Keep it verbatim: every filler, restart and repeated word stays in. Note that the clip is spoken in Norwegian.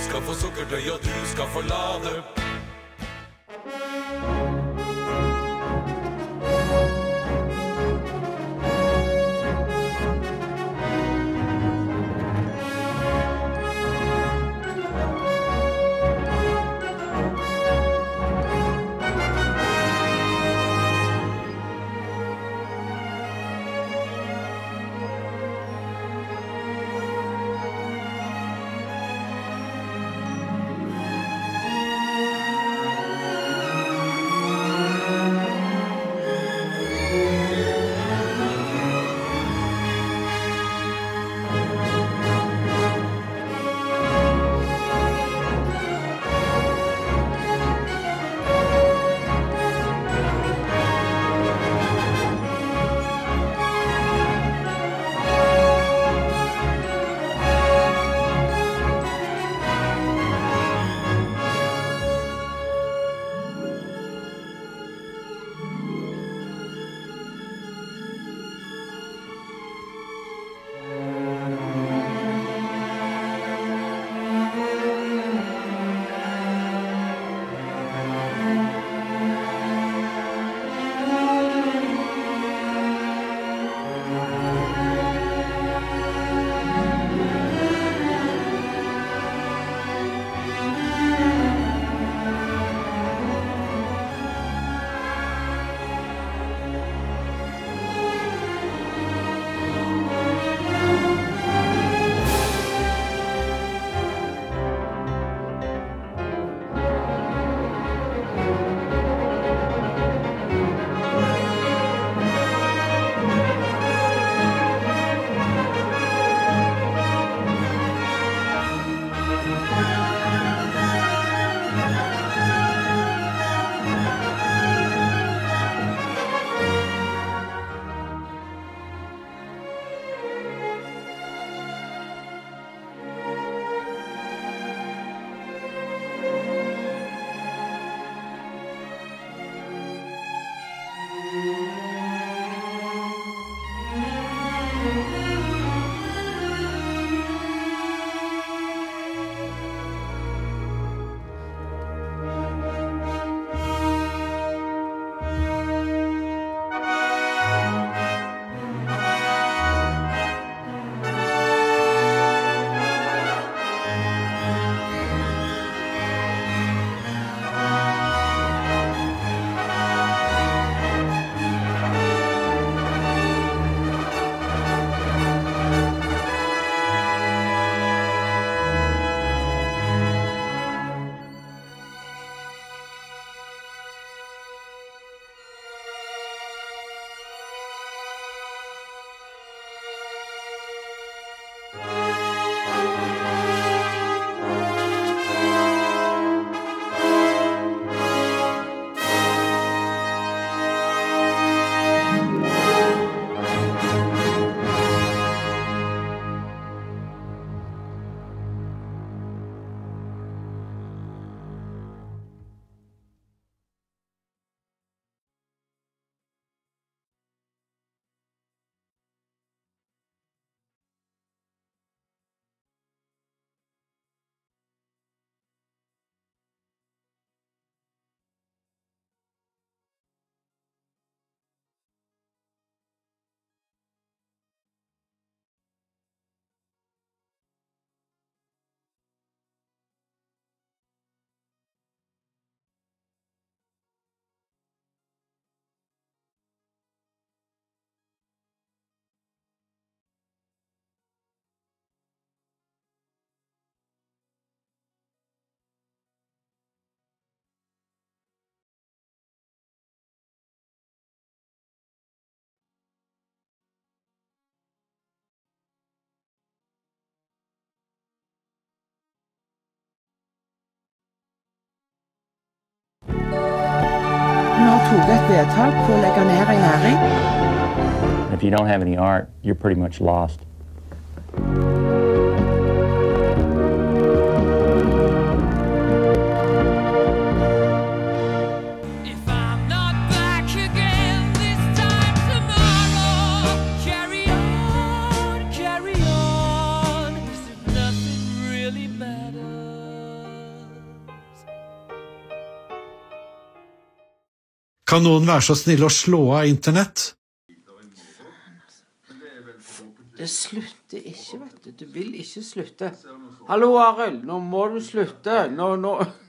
skal få sukkerdøy, og du skal få lade. Tog et vedtak på å legge ned en næring. If you don't have any art, you're pretty much lost. Really matter. Kan noen være så snill å slå av internett? Det slutter ikke, vet du. Du vil ikke slutte. Hallo, Arild, nå må du slutte. Nå, nå...